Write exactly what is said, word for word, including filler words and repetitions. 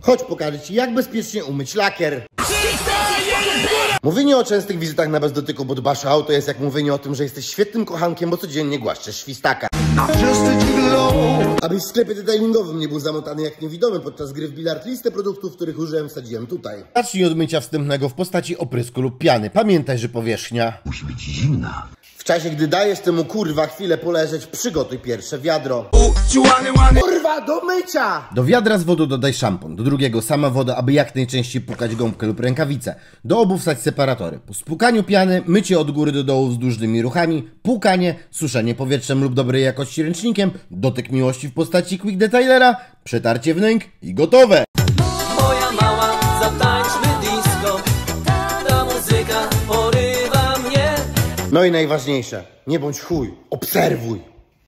Chodź pokażę ci, jak bezpiecznie umyć lakier. Mówienie o częstych wizytach na bezdotyku, bo dbasz o auto, jest jak mówienie o tym, że jesteś świetnym kochankiem, bo codziennie głaszczesz świstaka. Abyś w sklepie detailingowym nie był zamotany jak niewidomy podczas gry w bilard, listę produktów, których użyłem, wsadziłem tutaj. Zacznij od mycia wstępnego w postaci oprysku lub piany. Pamiętaj, że powierzchnia musi być zimna. W czasie, gdy dajesz temu kurwa chwilę poleżeć, przygotuj pierwsze wiadro. Kurwa, do mycia! Do wiadra z wodą dodaj szampon, do drugiego sama woda, aby jak najczęściej pukać gąbkę lub rękawicę. Do obu wsadź separatory. Po spłukaniu piany, mycie od góry do dołu wzdłużnymi ruchami, płukanie, suszenie powietrzem lub dobrej jakości ręcznikiem, dotyk miłości w postaci quick detailera, przetarcie wnęk i gotowe! Moja mała, zatańczmy disco, ta muzyka porywa mnie. No i najważniejsze, nie bądź chuj, obserwuj!